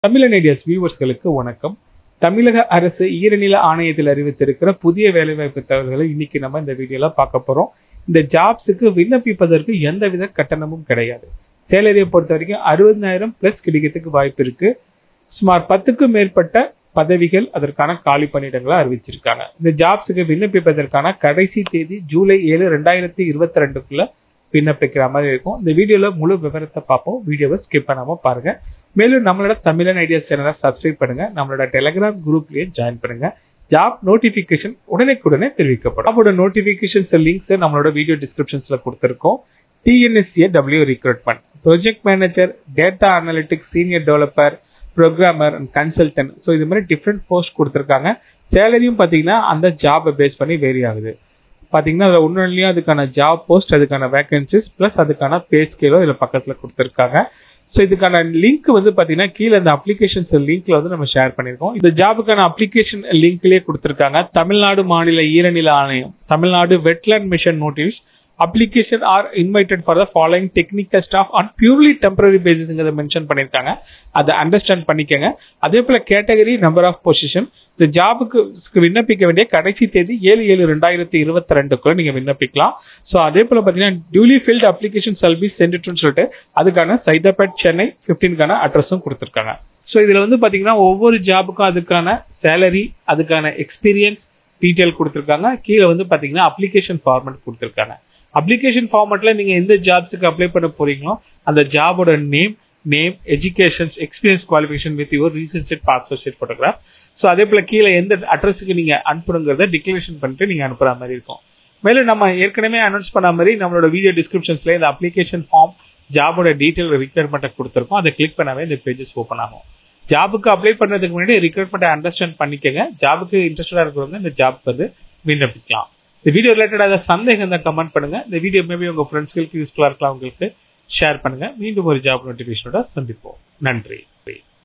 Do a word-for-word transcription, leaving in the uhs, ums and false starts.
TamilanIdeas வியூவர்ஸ்களுக்கு வணக்கம். தமிழக அரசு ஈரநில ஆணையத்தில் அறிவித்திருக்கிற புதிய வேலைவாய்ப்பு தகவல்களை இன்னைக்கு நம்ம இந்த வீடியோல பார்க்க போறோம். இந்த ஜாப்ஸுக்கு விண்ணப்பிப்பதற்கு எந்தவித கட்டணமும் கிடையாது. சேலரியை பொறுத்த வரைக்கும் அறுபதாயிரம் பிளஸ் கிடைக்கிறதுக்கு வாய்ப்பு இருக்கு. சுமார் பத்துக்கும் மேற்பட்ட பதவிகள் அதற்கான காலி பணியிடங்களை அறிவிச்சிருக்காங்க. இந்த ஜாப்ஸுக்கு விண்ணப்பிப்பதற்கான கடைசி தேதி ஜூலை ஏழு ரெண்டாயிரத்தி இருபத்தி ரெண்டுக்குள்ள விண்ணப்பிக்கிற மாதிரி இருக்கும். இந்த வீடியோல முழு விவரத்தை பார்ப்போம். வீடியோவை ஸ்கிப் பண்ணாம பாருங்க. மேலும் நம்மளோட தமிழன் ஐடியாஸ் சேனலை சப்ஸ்கிரைப் பண்ணுங்க. நம்மளோட டெலிகிராம் குரூப்லயே ஜாயின் பண்ணுங்க. ஜாப் நோட்டிபிகேஷன் உடனே தெரிவிக்கப்படும். நம்மளோட நோட்டிபிகேஷன்ஸ் லிங்க்ஸ் நம்மளோட வீடியோ டிஸ்கிரிப்ஷன்ஸ்ல கொடுத்திருக்கோம். T N S W A Recruitment, project manager, data analytics, senior developer, programmer and consultant. So இது மாதிரி டிஃப்ரெண்ட் போஸ்ட் கொடுத்துருக்காங்க. சேலரியும் பார்த்தீங்கன்னா அந்த ஜாபை பேஸ் பண்ணி வேரி ஆகுது. பார்த்தீங்கன்னா அதில் ஒன்றுலையும் அதுக்கான ஜாப் போஸ்ட், அதுக்கான வேகன்சிஸ் பிளஸ் அதுக்கான பே ஸ்கேலும் இதில் பக்கத்தில் கொடுத்துருக்காங்க. ஸோ இதுக்கான லிங்க் வந்து பார்த்தீங்கன்னா கீழே இந்த அப்ளிகேஷன்ஸ் லிங்க்ல வந்து நம்ம ஷேர் பண்ணியிருக்கோம். இந்த ஜாபுக்கான அப்ளிகேஷன் லிங்க்லேயே கொடுத்துருக்காங்க. தமிழ்நாடு மாநில ஈரநில ஆணையம், Tamil Nadu wetland mission notice, application are invited for the following technical staff on purely temporary basis ங்கறத மென்ஷன் பண்ணிருக்காங்க. அதை அண்டர்ஸ்டாண்ட் பண்ணிக்கங்க. அதே போல கேட்டகரி, நம்பர் ஆஃப் பொசிஷன். இந்த ஜாபுக்கு விண்ணப்பிக்க வேண்டிய கடைசி தேதி ஏழு ஏழு ரெண்டாயிரத்தி இருபத்தி ரெண்டுக்குள்ள நீங்க விண்ணப்பிக்கலாம். ஸோ அதே போல பாத்தீங்கன்னா டியூலி ஃபில்ட் அப்ளிகேஷன் சல்பி சென்ட்னு சொல்லிட்டு அதுக்கான சைதாபேட் சென்னை பதினைந்துக்கான அட்ரஸும் கொடுத்துருக்காங்க. ஸோ இதுல வந்து பாத்தீங்கன்னா ஒவ்வொரு ஜாபுக்கும் அதுக்கான சேலரி, அதுக்கான எக்ஸ்பீரியன்ஸ் டீடைல் கொடுத்துருக்காங்க. கீழே வந்து பாத்தீங்கன்னா அப்ளிகேஷன் ஃபார்மேட் கொடுத்துருக்காங்க. அப்ளிகேஷன் ஃபார்மேட்ல நீங்க எந்த ஜாப்ஸுக்கு அப்ளை பண்ண போறீங்களோ அந்த ஜாபோட name, name, educations, experience, qualification with your recent set passport set photograph. So அதே போல கீழே எந்த அட்ரஸுக்கு நீங்க அனுப்பணுங்கிறத டிக்ளரேஷன் பண்ணிட்டு நீங்க அனுப்புற மாதிரி இருக்கும். மேலும் நம்ம ஏற்கனவே அனௌன்ஸ் பண்ண மாதிரி நம்மளோட வீடியோ டிஸ்கிரிப்ஷன்ஸ்ல இந்த அப்ளிகேஷன் ஃபார்ம், ஜாபோட டீடைல், ரிக்வயர்மெண்ட் கொடுத்துருக்கோம். அதை கிளிக் பண்ணாவே இந்த பேஜஸ் ஓப்பன் ஆகும். ஜாபுக்கு அப்ளை பண்றதுக்கு முன்னாடி ரிக்வயர்மெண்ட் அண்டர்ஸ்டாண்ட் பண்ணிக்கங்க. ஜாபுக்கு இன்ட்ரெஸ்டடா இருக்கிறவங்க இந்த ஜாப் வந்து விண்ணப்பிக்கலாம். இந்த வீடியோ ரிலேட்டடாக சந்தேகம் தான் கமெண்ட் பண்ணுங்க. இந்த வீடியோ மேபி உங்க ஃப்ரெண்ட்ஸ்களுக்கு யூஸ்ஃபுல்லா இருக்கலாம், உங்களுக்கு ஷேர் பண்ணுங்க. மீண்டும் ஒரு ஜாப் நோட்டிபிகேஷனோட சந்திப்போம். நன்றி.